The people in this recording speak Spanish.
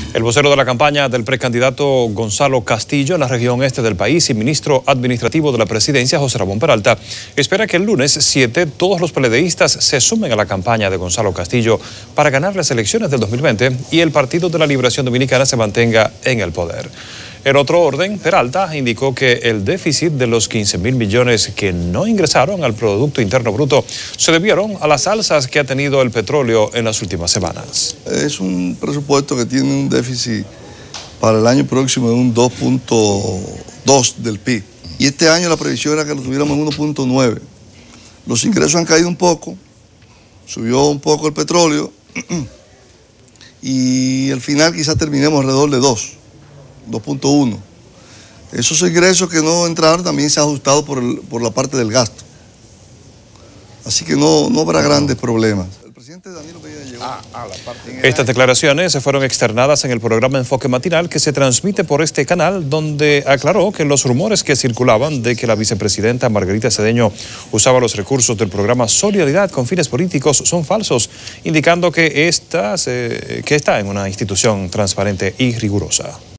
El vocero de la campaña del precandidato Gonzalo Castillo en la región este del país y ministro administrativo de la presidencia, José Ramón Peralta, espera que el lunes 7 todos los peledeístas se sumen a la campaña de Gonzalo Castillo para ganar las elecciones del 2020 y el Partido de la Liberación Dominicana se mantenga en el poder. En otro orden, Peralta indicó que el déficit de los 15.000 millones que no ingresaron al Producto Interno Bruto se debieron a las alzas que ha tenido el petróleo en las últimas semanas. Es un presupuesto que tiene un déficit para el año próximo de un 2.2 del PIB. Y este año la previsión era que lo tuviéramos en 1.9. Los ingresos han caído un poco, subió un poco el petróleo y al final quizás terminemos alrededor de 2.1. Esos ingresos que no entraron también se han ajustado por la parte del gasto. Así que no habrá grandes problemas. El presidente Danilo Medina llegó a la parte... Estas declaraciones se fueron externadas en el programa Enfoque Matinal que se transmite por este canal, donde aclaró que los rumores que circulaban de que la vicepresidenta Margarita Cedeño usaba los recursos del programa Solidaridad con fines políticos son falsos, indicando que está en una institución transparente y rigurosa.